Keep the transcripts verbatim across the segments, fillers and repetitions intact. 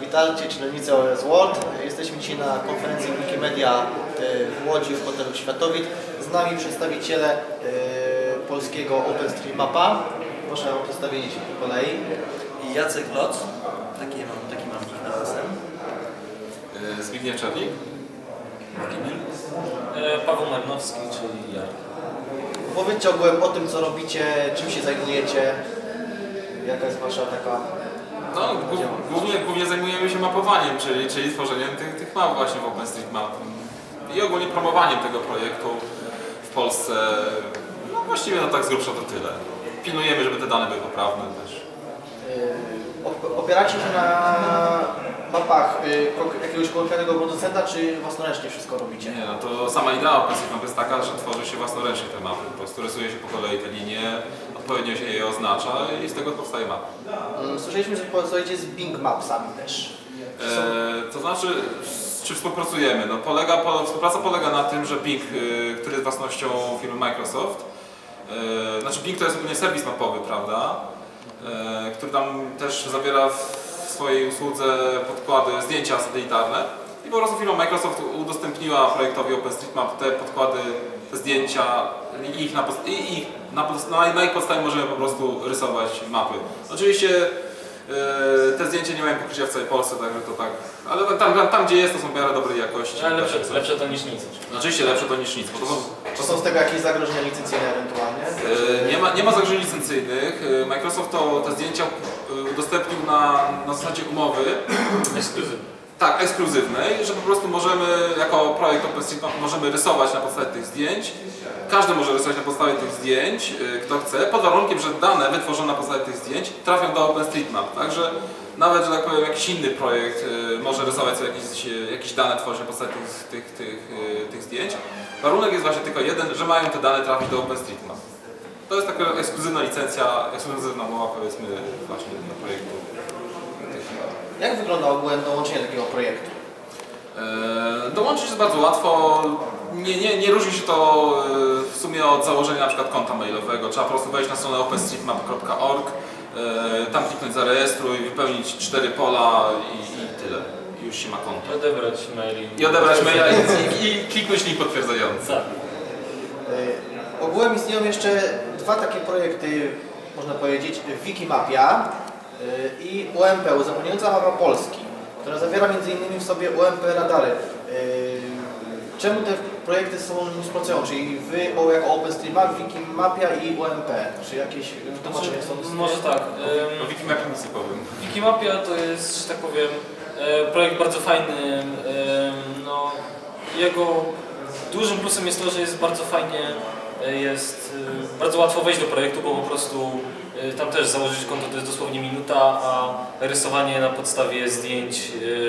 witajcie czytelnicy O S World. Jesteśmy dzisiaj na konferencji Wikimedia w Łodzi w hotelu Światowit. Z nami przedstawiciele polskiego OpenStreetMapa. Proszę o przedstawienie się po kolei. Jacek Loc, taki mam, taki mam nick na zasem. Zbigniew Czarnik. Paweł Marnowski, czyli ja. Opowiedzcie ogółem o tym, co robicie, czym się zajmujecie, jaka jest wasza taka... No, głównie, głównie zajmujemy się mapowaniem, czyli, czyli tworzeniem tych, tych map właśnie w OpenStreetMap i ogólnie promowaniem tego projektu w Polsce. No właściwie no tak z grubsza to tyle. Pilnujemy, żeby te dane były poprawne też. Opieracie się na mapach jakiegoś konkretnego producenta, czy własnoręcznie wszystko robicie? Nie, no to sama idea OpenStreetMap jest taka, że tworzy się własnoręcznie te mapy. Po prostu rysuje się po kolei te linie, odpowiednio się je oznacza i z tego powstaje mapa. Słyszeliśmy, że pracujecie z Bing Mapsami też. E, to znaczy, z czym współpracujemy? No, polega, po, współpraca polega na tym, że Bing, y, który jest własnością firmy Microsoft, y, znaczy Bing to jest ogólnie serwis mapowy, prawda? Y, który tam też zawiera w swojej usłudze podkłady, zdjęcia satelitarne i po prostu firma Microsoft udostępniła projektowi OpenStreetMap te podkłady, te zdjęcia i ich na, i ich na, na, na ich podstawie możemy po prostu rysować mapy. Oczywiście te zdjęcia nie mają pokrycia w całej Polsce, także to tak, ale tam, tam, tam gdzie jest, to są w miarę dobrej jakości. Ale lepsze, lepsze to niż nic. Oczywiście lepsze to niż nic. Bo to są, Czy są z tego jakieś zagrożenia licencyjne ewentualnie? Nie ma, nie ma zagrożeń licencyjnych. Microsoft to te zdjęcia udostępnił na, na zasadzie umowy. Ekskluzywnej. Tak, ekskluzywnej, że po prostu możemy, jako projekt OpenStreetMap, możemy rysować na podstawie tych zdjęć. Każdy może rysować na podstawie tych zdjęć, kto chce, pod warunkiem, że dane wytworzone na podstawie tych zdjęć trafią do OpenStreetMap. Także nawet, że tak powiem, jakiś inny projekt może rysować sobie jakieś, jakieś dane, tworzyć na podstawie tych, tych, tych, tych zdjęć. Warunek jest właśnie tylko jeden, że mają te dane trafić do OpenStreetMap. To jest taka ekskluzywna licencja, ekskluzywna umowa, powiedzmy, właśnie do projektu. Jak wygląda ogółem dołączenie takiego projektu? Eee, dołączyć jest bardzo łatwo. Nie, nie, nie różni się to w sumie od założenia na przykład konta mailowego. Trzeba po prostu wejść na stronę openstreetmap kropka org, eee, tam kliknąć zarejestruj, wypełnić cztery pola i, i tyle. I już się ma konto. I odebrać maili. I odebrać maila i, i, i kliknąć link potwierdzający. Tak. Eee, ogółem istnieją jeszcze dwa takie projekty, można powiedzieć, Wikimapia i U M P, Uzupełniająca Mapa Polski, która zawiera między innymi w sobie U M P radary. Czemu te projekty ze sobą nie współpracują? Czyli Wy jako OpenStreetMap, Wikimapia i U M P? Czy jakieś wytłumaczenia są? Może tak. O Wikimapie nic nie powiem. Wikimapia to jest, że tak powiem, projekt bardzo fajny. No, jego dużym plusem jest to, że jest bardzo fajnie, jest bardzo łatwo wejść do projektu, bo po prostu tam też założyć konto to jest dosłownie minuta, a rysowanie na podstawie zdjęć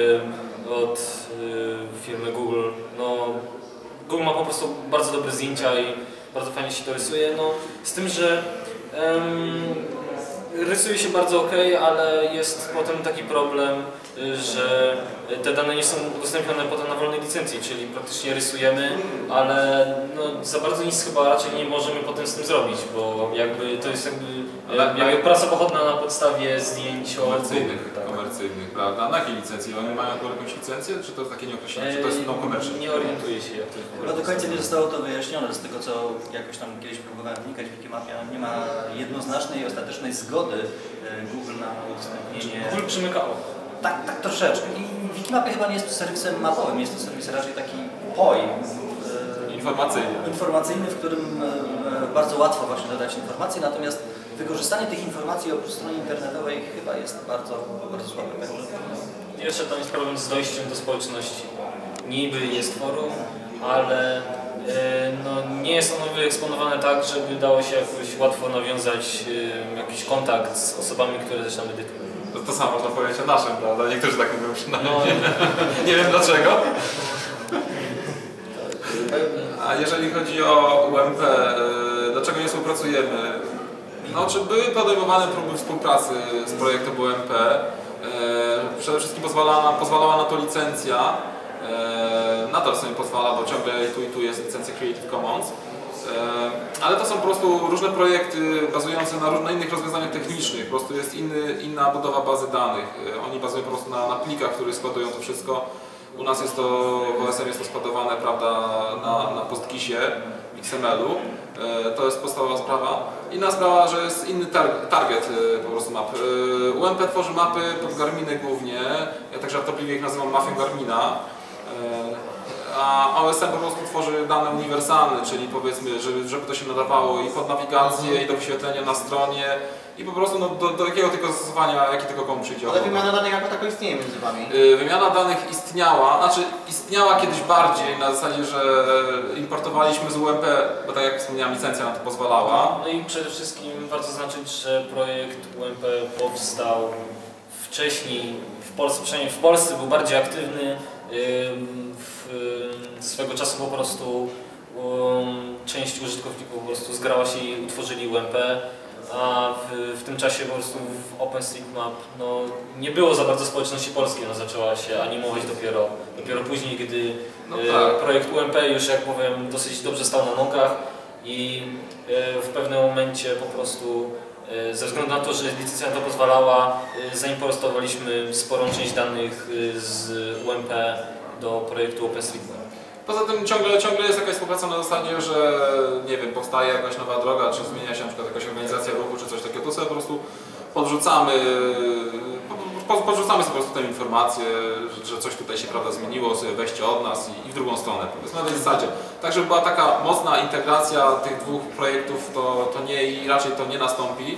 od firmy Google, no Google ma po prostu bardzo dobre zdjęcia i bardzo fajnie się to rysuje, no z tym, że um, rysuje się bardzo ok, ale jest potem taki problem, że te dane nie są udostępnione potem na wolnej licencji, czyli praktycznie rysujemy, ale no, za bardzo nic chyba raczej nie możemy potem z tym zrobić, bo jakby to jest jakby, ale, jakby praca pochodna na podstawie zdjęć komercyjnych, tak. komercyjnych, prawda? A na jakiej licencji? Oni mają jakąś licencję, czy to jest takie nieokreślone, czy to jest non-commercial? Nie orientuję się, jak to jest. No do końca nie zostało to wyjaśnione, z tego co jakoś tam kiedyś próbowałem wnikać w Wikimapia, nie ma jednoznacznej i ostatecznej zgody Google na udostępnienie. Google przymyka oko. Tak, tak troszeczkę. I Wikimapia chyba nie jest serwisem mapowym, jest to serwis raczej taki P O I. Informacyjny. Informacyjny, w którym bardzo łatwo właśnie dodać informacje, natomiast wykorzystanie tych informacji po stronie internetowej chyba jest bardzo, bardzo słabe. Jeszcze tam jest problem z dojściem do społeczności. Niby jest forum, ale no, nie jest ono wyeksponowane tak, żeby dało się jakoś łatwo nawiązać jakiś kontakt z osobami, które też tam edytują. To, to samo można powiedzieć o naszym, prawda? Niektórzy tak mówią przynajmniej. No. Nie wiem dlaczego. A jeżeli chodzi o U M P, dlaczego nie współpracujemy? No, czy były podejmowane próby współpracy z projektem U M P? Przede wszystkim pozwalała, pozwalała na to licencja. Nadal sobie pozwala, bo ciągle tu i tu jest licencja Creative Commons. ale to są po prostu różne projekty bazujące na, na innych rozwiązaniach technicznych, po prostu jest inny, inna budowa bazy danych. Oni bazują po prostu na, na plikach, które składują to wszystko. U nas jest to, w O S M jest to składowane, prawda, na, na postgisie, X M L-u. To jest podstawowa sprawa. Inna sprawa, że jest inny tar target po prostu map. U M P tworzy mapy pod Garminy głównie, ja tak żartobliwie ich nazywam mafią Garmina. A O S M po prostu tworzy dane uniwersalne, czyli powiedzmy, żeby, żeby to się nadawało i pod nawigację, i do wyświetlenia na stronie, i po prostu no, do, do jakiego tylko zastosowania, jaki tylko komu przyjdzie. Ale wymiana danych jako tako istnieje między Wami? Yy, wymiana danych istniała, znaczy istniała kiedyś bardziej na zasadzie, że importowaliśmy z U M P, bo tak jak wspomniałem, licencja na to pozwalała. No i przede wszystkim warto zaznaczyć, że projekt U M P powstał wcześniej w Polsce, przynajmniej w Polsce był bardziej aktywny. W, swego czasu po prostu um, część użytkowników po prostu zgrała się i utworzyli U M P, a w, w tym czasie po prostu w OpenStreetMap no, nie było za bardzo społeczności polskiej, no, zaczęła się animować dopiero, dopiero później, gdy no tak. e, projekt U M P już, jak powiem, dosyć dobrze stał na nogach i e, w pewnym momencie po prostu e, ze względu na to, że licencja na to pozwalała, e, zaimportowaliśmy sporą część danych e, z U M P do projektu OpenStreetMap. Poza tym ciągle, ciągle jest jakaś współpraca na zasadzie, że nie wiem, powstaje jakaś nowa droga, czy zmienia się na przykład jakaś organizacja ruchu, czy coś takiego, to sobie po prostu podrzucamy, podrzucamy sobie po prostu tę informację, że coś tutaj się prawda zmieniło, sobie weźcie od nas i, i w drugą stronę, powiedzmy na tej zasadzie. Tak, żeby była taka mocna integracja tych dwóch projektów, to, to nie i raczej to nie nastąpi,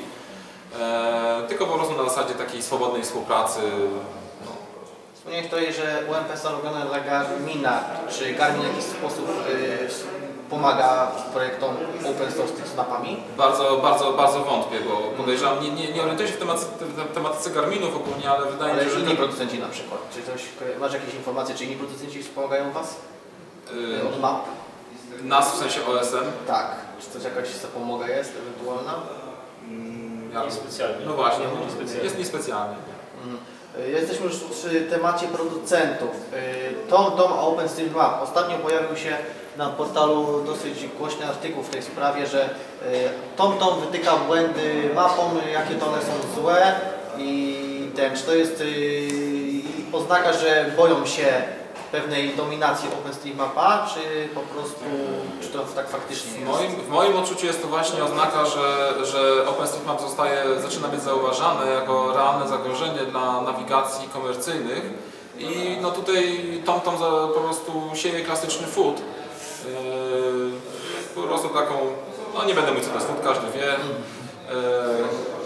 e, tylko po prostu na zasadzie takiej swobodnej współpracy. Wspomniałeś tutaj, że U M P są robione dla Garmina. Czy Garmin w jakiś sposób y, pomaga projektom open source z mapami? Bardzo, bardzo, bardzo wątpię, bo podejrzewam, nie, nie, nie orientuję się w tematyce, w tematyce Garminów ogólnie, ale wydaje ale mi się, że... inni producenci na przykład. Czy coś, masz jakieś informacje, czy inni producenci wspomagają Was? Yy, od map? Nas w sensie O S M? Tak. Czy coś jakaś zapomoga jest ewentualna? Mm, ja, Niespecjalnie. No właśnie, nie, niespecjalnie. jest niespecjalnie. Mm. Jesteśmy już przy temacie producentów. TomTom a OpenStreetMap. Ostatnio pojawił się na portalu dosyć głośny artykuł w tej sprawie, że TomTom wytyka błędy mapom, jakie to one są złe i ten, czy to jest oznaka, że boją się pewnej dominacji OpenStreetMapa, czy po prostu, czy to tak faktycznie jest? W moim, w moim odczuciu jest to właśnie oznaka, że, że OpenStreetMap zostaje, zaczyna być zauważane jako realne zagrożenie dla nawigacji komercyjnych i no tutaj TomTom po prostu sieje klasyczny food. Yy, po prostu taką, no nie będę mówić co to jest food, każdy wie. Yy,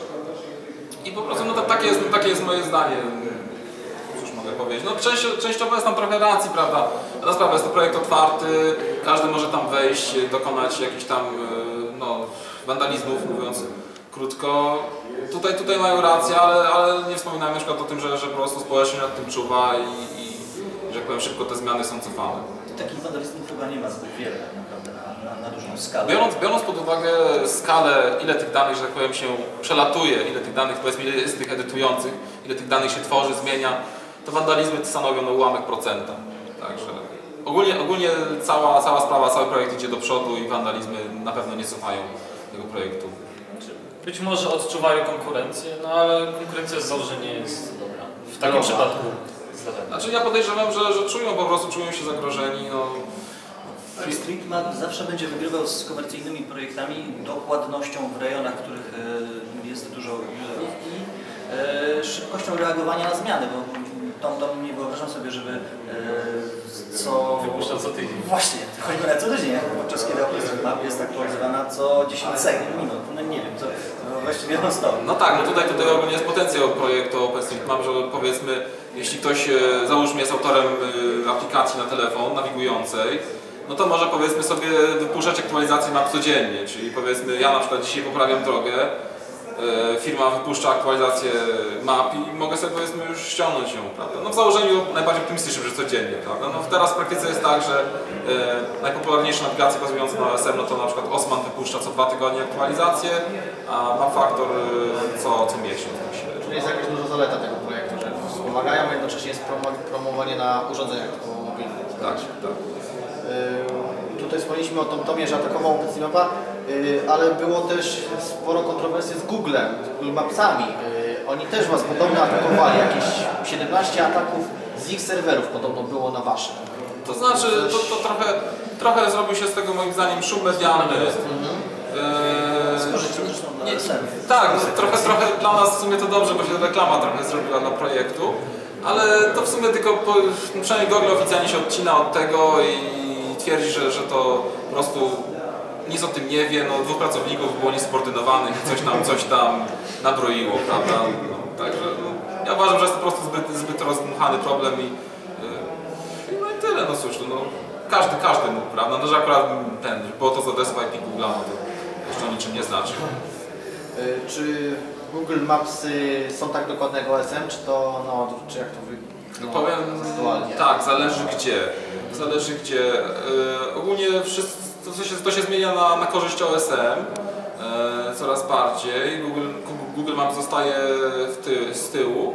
I po prostu no to, takie, jest, takie jest moje zdanie. Powiedzieć. No, część, częściowo jest tam trochę racji, prawda? Ta sprawa jest to projekt otwarty, każdy może tam wejść, dokonać jakichś tam no, wandalizmów, mówiąc krótko. Tutaj, tutaj mają rację, ale, ale nie wspominałem na przykład o tym, że, że po prostu społeczność nad tym czuwa i, i że jak powiem, szybko te zmiany są cofane. Takich wandalizmów chyba nie ma zbyt wiele tak naprawdę na, na, na dużą skalę. Biorąc, biorąc pod uwagę skalę, ile tych danych, że tak powiem, się przelatuje, ile tych danych, powiedzmy, ile jest tych edytujących, ile tych danych się tworzy, zmienia, to wandalizmy stanowią no ułamek procenta. Także ogólnie, ogólnie cała, cała sprawa, cały projekt idzie do przodu i wandalizmy na pewno nie cofają tego projektu. Być może odczuwają konkurencję, no ale konkurencja z założenia jest dobra. W takim Dobra. przypadku. Znaczy ja podejrzewam, że, że czują po prostu, czują się zagrożeni. No. OpenStreetMap zawsze będzie wygrywał z komercyjnymi projektami dokładnością w rejonach, w których e, jest dużo userów i e, szybkością reagowania na zmiany, bo TomTom nie wyobrażam sobie, żeby e, co... Wypuszcza co tydzień. Właśnie, choćby na co tydzień, podczas kiedy OpenStreetMap jest aktualizowana co dziesięć sekund, minut, no nie wiem, to no właściwie non stop. No tak, no tutaj, tutaj ogólnie jest potencjał projektu OpenStreetMap, że powiedzmy, jeśli ktoś, e, załóżmy, jest autorem e, aplikacji na telefon nawigującej, no to może powiedzmy sobie wypuszczać aktualizację map codziennie, czyli powiedzmy ja na przykład dzisiaj poprawiam drogę, e, firma wypuszcza aktualizację map i mogę sobie powiedzmy już ściągnąć ją, prawda? No w założeniu najbardziej optymistycznym, że codziennie, prawda? No teraz w praktyce jest tak, że e, najpopularniejsze nawigacje bazujące na O S M, no to na przykład Osman wypuszcza co dwa tygodnie aktualizację, a Mapfactor e, co, co miesiąc. Myślę. Czyli jest jakaś duża zaleta tego projektu, że wspomagają, a jednocześnie jest promowanie na urządzeniach mobilnych. Tak, tak. Tutaj wspomnieliśmy o TomTomie, że atakował OpenStreetMapa. ale było też sporo kontrowersji z Googlem, z Google Mapsami. Oni też Was podobno atakowali, jakieś siedemnaście ataków z ich serwerów podobno było na Waszych. To znaczy, to, to trochę, trochę zrobił się z tego moim zdaniem szum medialny. Z korzyścią zresztą dla O S M. Tak, trochę, trochę dla nas w sumie to dobrze, bo się reklama trochę zrobiła dla projektu, ale to w sumie tylko, po, przynajmniej Google oficjalnie się odcina od tego i twierdzi, że, że to po prostu nic o tym nie wie, no dwóch pracowników było niesubordynowanych i coś tam, coś tam nabroiło, prawda? No, także no, ja uważam, że jest to po prostu zbyt, zbyt rozdmuchany problem i, yy, no i tyle, no cóż, no, każdy, każdy mógł, prawda? No, że akurat ten, było to z adresu I P Google'a, no to jeszcze niczym nie znaczy. Czy Google Mapsy są tak dokładne jak O S M, czy to, no, czy jak to No, no, powiem aktualnie? tak, zależy gdzie. Zależy gdzie. Yy, ogólnie wszystko, to, się, to się zmienia na, na korzyść O S M yy, coraz bardziej. Google, Google Maps zostaje w ty, z tyłu.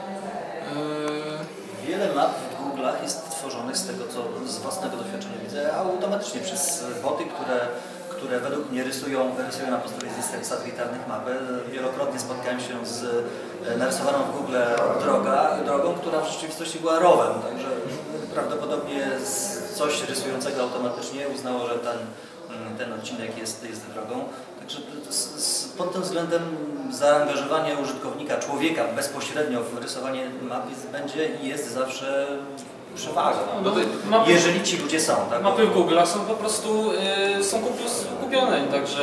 Yy. Wiele map w Google'ach jest tworzonych z tego, co z własnego doświadczenia widzę, automatycznie przez boty, które które według mnie rysują, rysują na podstawie system satelitarnych mapy. Wielokrotnie spotkałem się z narysowaną w Google droga, drogą, która w rzeczywistości była rowem, także prawdopodobnie coś rysującego automatycznie uznało, że ten, ten odcinek jest, jest drogą. Także pod tym względem zaangażowanie użytkownika, człowieka bezpośrednio w rysowanie map jest, będzie i jest zawsze przewagą. No, mapy, jeżeli ci ludzie są, tak? Mapy w Google są po prostu y, są kupione, także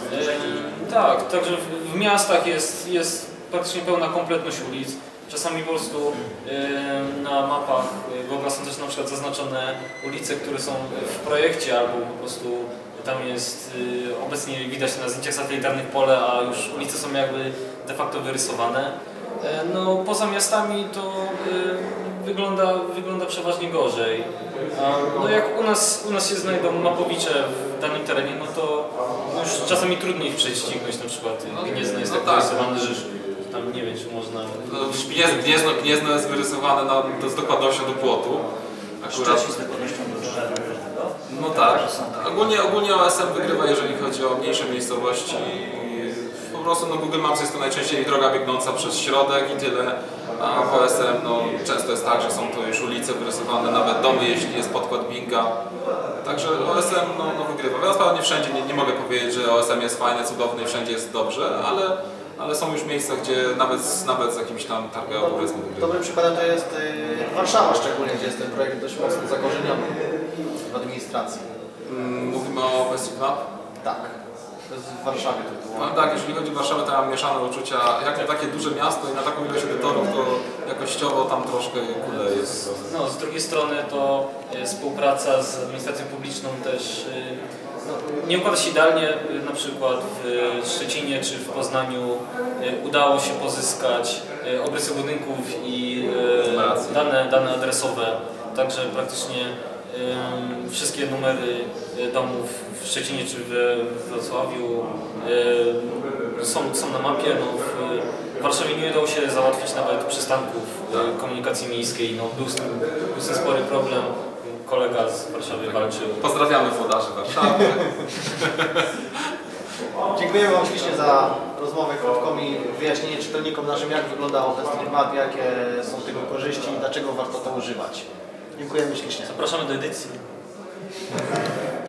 y, tak, także w, w miastach jest, jest praktycznie pełna kompletność ulic. Czasami po prostu y, na mapach Google są też na przykład zaznaczone ulice, które są w projekcie, albo po prostu tam jest y, obecnie widać na zdjęciach satelitarnych pole, a już ulice są jakby de facto wyrysowane. Y, no poza miastami to y, Wygląda, wygląda przeważnie gorzej. No jak u nas, u nas się znajdą mapowicze w danym terenie, no to już czasami trudniej ich prześcignąć, na przykład Gniezno jest no tak tak. wyrysowane, że tam nie wiem, czy można... No, Gniezno, Gniezno jest wyrysowane na, to z dokładnością do płotu. Akurat z dokładnością do drzewa. No tak. Ogólnie, ogólnie O S M wygrywa, jeżeli chodzi o mniejsze miejscowości. Po prostu no, Google Maps jest to najczęściej droga biegnąca przez środek i tyle. A w O S M no, często jest tak, że są to już ulice wyrysowane, nawet domy, jeśli jest podkład Binga. Także O S M no, no, wygrywa. Teraz pewnie nie wszędzie, nie, nie mogę powiedzieć, że O S M jest fajne, cudowne i wszędzie jest dobrze, ale, ale są już miejsca, gdzie nawet, nawet z jakimś tam targą powiedzmy wygrywa. Dobrym przykładem to jest y, Warszawa szczególnie, gdzie jest ten projekt dość mocno zakorzeniony w administracji. Mm, mówimy o OpenStreetMap? Tak. To jest w Warszawie to było. No tak, jeżeli chodzi o Warszawę, to mam mieszane uczucia. Jak na takie duże miasto i na taką ilość edytorów, to jakościowo tam troszkę kule jest. No, z drugiej strony to y, współpraca z administracją publiczną też y, no, nie układa się idealnie. Y, na przykład w Szczecinie czy w Poznaniu y, udało się pozyskać y, obrysy budynków i y, dane, dane adresowe, także praktycznie y, wszystkie numery y, domów w Szczecinie czy w Wrocławiu y, są, są na mapie. No, w, w Warszawie nie udało się załatwić nawet przystanków y, komunikacji miejskiej. No, był, z tym, był z tym spory problem. Kolega z Warszawy walczył. Pozdrawiamy włodarzy Warszawy. Dziękujemy Wam ślicznie za rozmowę krótką i wyjaśnienie czytelnikom naszym, jak wygląda OpenStreetMap, jakie są tego korzyści i dlaczego warto to używać. Dziękujemy ślicznie. Zapraszamy do edycji.